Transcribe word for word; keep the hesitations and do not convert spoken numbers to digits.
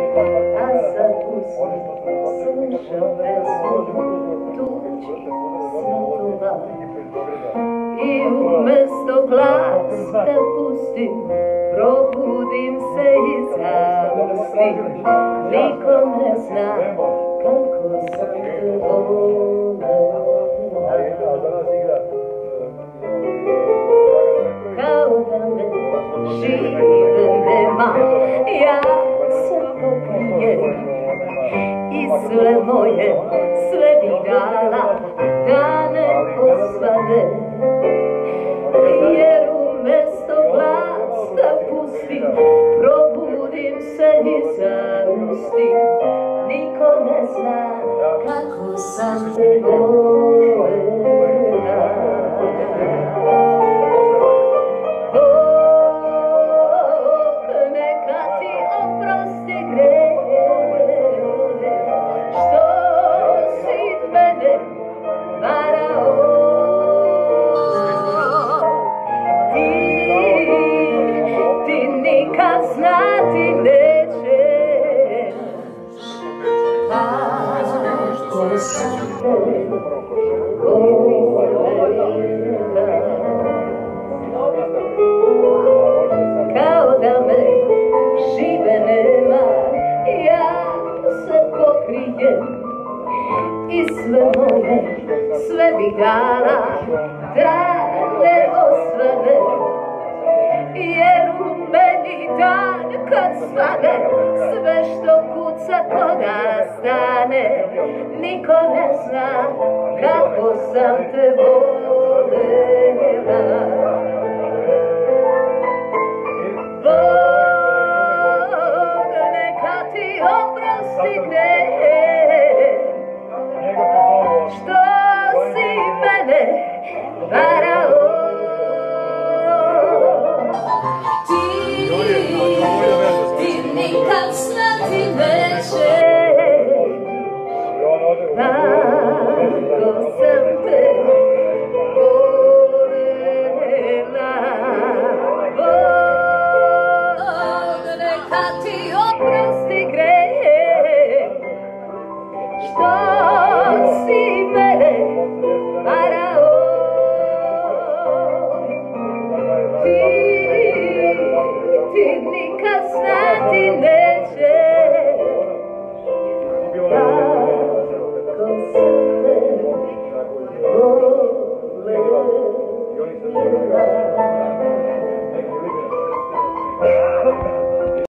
a sad usni slušam pesmu tuđih snotova. I umesto glasa pustim, probudim se i zaustim. Niko ne zna kako sam te volela. Kao da me žive nema, ja se pokajem i sve moje, sve bi dala da ne osvane. Jer umesto glasa pustim, probudim se i zaustim. Niko ne zna kako sam te volela. Bog neka ti oprosti grehe, što si mene varao. Ti, ti nikad znati nećeš kako sam te volela. Kao da me žive nema, ja se pokrijem i sve moje, sve bi dala da ne osvane. Jer u meni dan kad svane, sve što kuca ko da stane. Niko ne zna kako sam te volela. Bog neka ti oprosti grehe, što si mene varao. Ti, ti nikad znati nećeš kako sam te volela. Bog neka ti oprosti grehe, što si mene varao. Ti, ti nikad znati nećeš